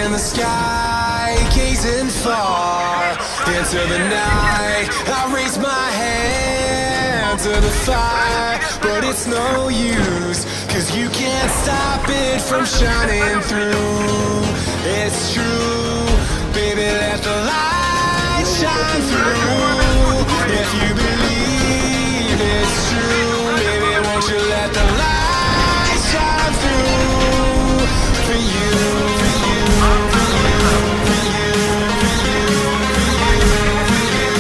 in the sky, gazing far into the night. I raise my hand to the fire, but it's no use, 'cause you can't stop it from shining through. It's true, baby, let the light shine through. If you believe it's true, baby, won't you let the light shine through for you, for you, for you, for you, for you, for you, for you,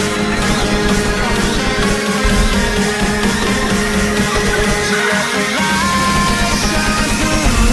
won't you let the light shine through?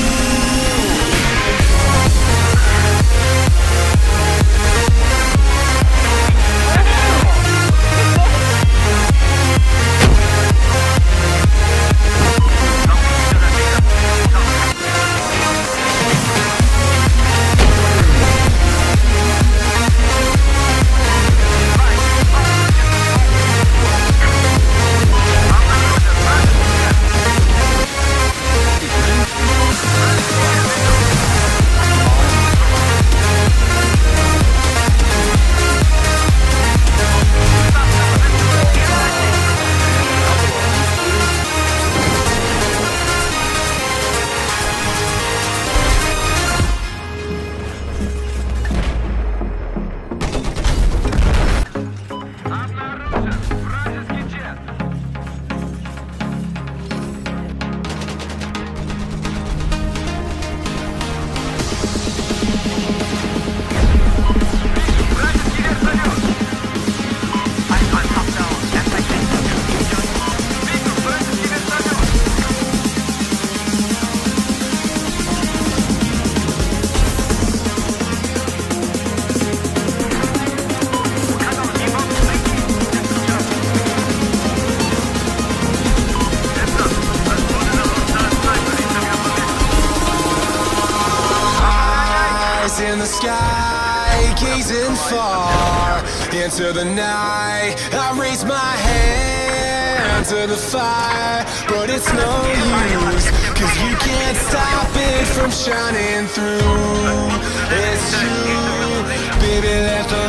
In the sky, gazing far into the night. I raise my hand to the fire, but it's no use, 'cause you can't stop it from shining through. It's true, baby, let the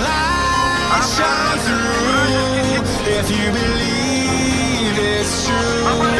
light shine through. If you believe it's true,